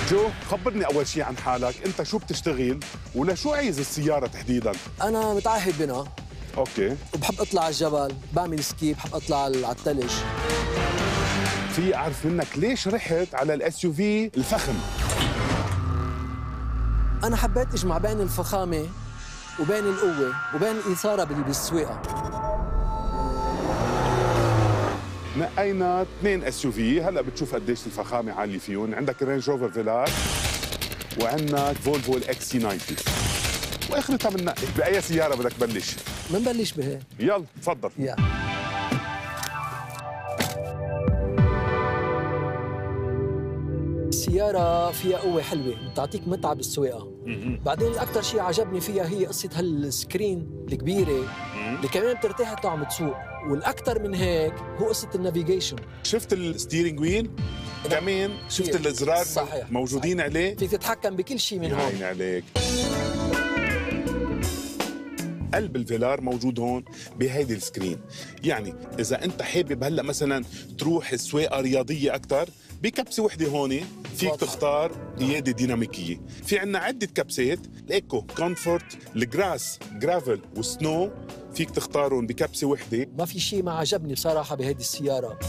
جو، خبرني أول شيء عن حالك، أنت شو بتشتغل ولشو عايز السيارة تحديداً؟ أنا متعهد بنا أوكي. وبحب أطلع على الجبل، بعمل سكي، بحب أطلع على الثلج. في أعرف منك ليش رحت على الإس يو في الفخم؟ أنا حبيت أجمع بين الفخامة وبين القوة وبين الإثارة بالسواقة. نقينا 2 اس يو في، هلا بتشوف قديش الفخامة عالية فيهم، عندك رينج روفر فيلار وعندك فولفو الاكس سي 90. واخرتها بننقي، بأي سيارة بدك تبلش؟ منبلش بهيك. يلا تفضل. السيارة فيها قوة حلوة، بتعطيك متعة بالسواقة. بعدين أكثر شيء عجبني فيها هي قصة هالسكرين الكبيرة اللي كمان بترتاح انت عم تسوق، والأكثر من هيك هو قصة النافيجيشن. شفت الستيرنج ويل؟ كمان شفت الازرار صحيح. موجودين صحيح. عليه؟ فيك تتحكم بكل شيء من هون. عيني عليك. قلب الفيلار موجود هون بهيدي السكرين، يعني إذا أنت حابب هلا مثلا تروح السواقة رياضية أكثر، بكبسة وحدة هون فيك تختار قيادة ديناميكية. في عنا عدة كبسات، الإيكو، كومفورت، الجراس، جرافل والسنو، فيك تختارهم بكبسة وحدة. ما في شيء ما عجبني بصراحة بهيدي السيارة.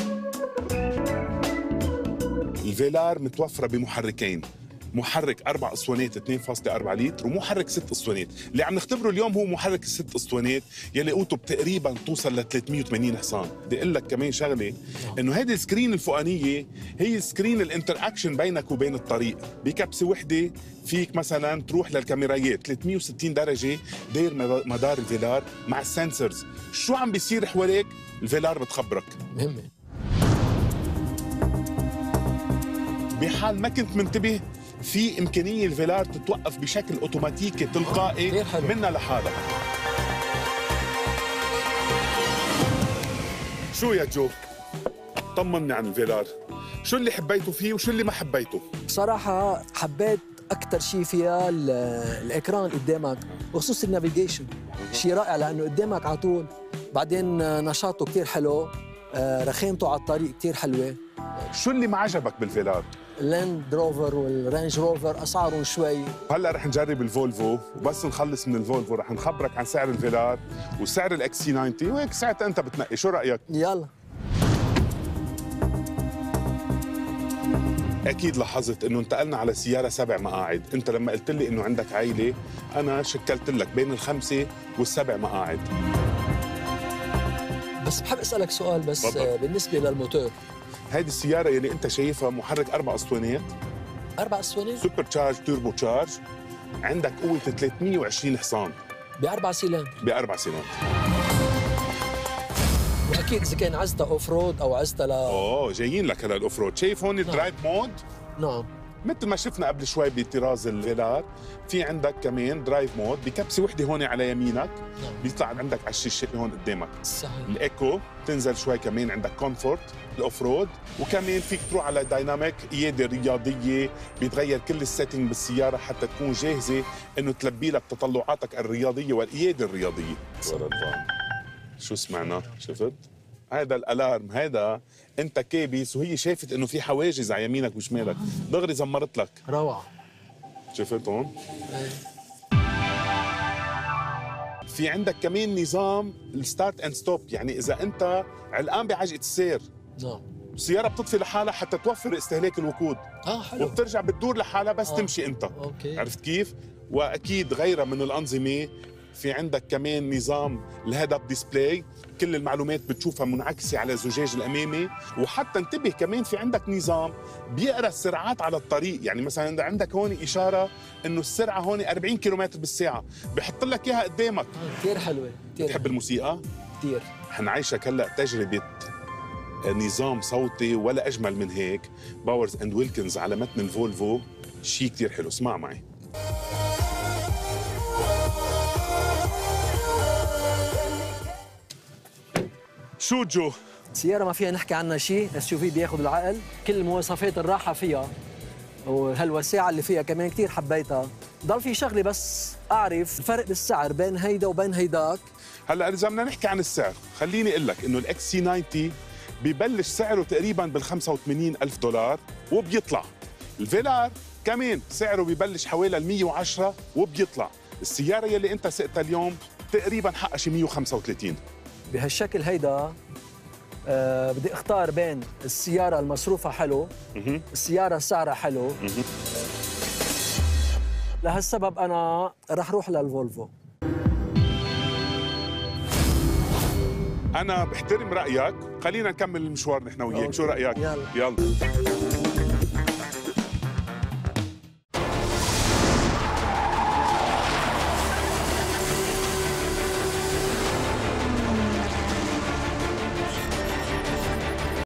الفيلار متوفرة بمحركين، محرك 4 اسطوانات 2.4 لتر ومحرك 6 اسطوانات. اللي عم نختبره اليوم هو محرك ال6 اسطوانات يلي قوته تقريبا توصل ل 380 حصان. بدي اقول لك كمان شغله، انه هيدي السكرين الفوقانيه هي سكرين الانتراكشن بينك وبين الطريق. بكبسه وحده فيك مثلا تروح للكاميرايات 360 درجه داير مدار الفيلار مع السنسرز، شو عم بيصير حواليك الفيلار بتخبرك. مهمه. بحال ما كنت منتبه في إمكانية الفيلار تتوقف بشكل أوتوماتيكي تلقائي منها لحالها. شو يا جو؟ طمني عن الفيلار، شو اللي حبيته فيه وشو اللي ما حبيته؟ بصراحة حبيت أكثر شيء فيها الإكران قدامك وخصوص النافيجيشن، شيء رائع لأنه قدامك على طول. بعدين نشاطه كتير حلو، رخامته على الطريق كتير حلوة. شو اللي ما عجبك بالفيلار؟ اللاند روفر والرانج روفر أسعارهم شوي. هلا رح نجرب الفولفو، وبس نخلص من الفولفو رح نخبرك عن سعر الفيلار وسعر الاكس سي 90، وهيك ساعتها انت بتنقي. شو رايك؟ يلا. اكيد لاحظت انه انتقلنا على سياره 7 مقاعد. انت لما قلت لي انه عندك عائله، انا شكلت لك بين ال5 وال7 مقاعد. بس بحب اسالك سؤال بس بطل. بالنسبه للموتور، هيدي السيارة يلي أنت شايفها محرك 4 اسطوانات. 4 اسطوانات؟ سوبر تشارج توربو تشارج، عندك قوة 320 حصان ب4 سلندر. ب4 سلندر. وأكيد إذا كان عزتها أوف رود أو عزتها جايين لك هلا الأوف رود. شايف هون الدرايف مود؟ نعم. مثل ما شفنا قبل شوي بطراز الفيلار، في عندك كمان درايف مود بكبسه وحده هون على يمينك. بيطلع عندك على الشاشه هون قدامك صحيح. الايكو، تنزل شوي كمان عندك كومفورت، الاوف رود، وكمان فيك تروح على دايناميك قياده رياضيه، بيتغير كل السيتنج بالسياره حتى تكون جاهزه انه تلبي لك تطلعاتك الرياضيه والقياده الرياضيه. شو سمعنا؟ شفت؟ هذا الالارم، هذا انت كابس وهي شافت انه في حواجز على يمينك وشمالك، دغري زمرت لك. روعه. شفت هون؟ في عندك كمان نظام الستارت اند ستوب، يعني اذا انت علقان بعجقه السير، نعم، السياره بتطفي لحالها حتى توفر استهلاك الوقود. حلو. وبترجع بتدور لحالها بس تمشي انت. أوكي. عرفت كيف؟ واكيد غيرها من الانظمه، في عندك كمان نظام الهيد اب ديسبلاي، كل المعلومات بتشوفها منعكسه على الزجاج الامامي. وحتى انتبه كمان في عندك نظام بيقرا السرعات على الطريق، يعني مثلا عندك هون اشاره انه السرعه هون 40 كيلومتر بالساعه، بحط لك اياها قدامك. كثير حلوه. كثير بتحب الموسيقى؟ كثير. حنعيشك هلا تجربه نظام صوتي ولا اجمل من هيك، باورز اند ويلكنز على متن الفولفو، شيء كثير حلو. اسمع معي. شو جو؟ سيارة ما فيها نحكي عنها شيء، اس يو في بياخذ العقل، كل مواصفات الراحة فيها، وهالوساعة اللي فيها كمان كثير حبيتها. ضل في شغلة بس أعرف الفرق بالسعر بين هيدا وبين هيداك. هلا إذا بدنا نحكي عن السعر، خليني أقول لك إنه الإكس سي 90 ببلش سعره تقريباً بال85,000 دولار وبيطلع الفيلار كمان سعره ببلش حوالي ال 110 وبيطلع. السياره يلي انت سقتها اليوم تقريبا حقها شي 135. بهالشكل هيدا بدي اختار بين السياره المصروفها حلو، السياره سعرها حلو. لهالسبب انا رح روح للفولفو. انا بحترم رايك، خلينا نكمل المشوار نحن وياك. شو رايك؟ يلا. يلا.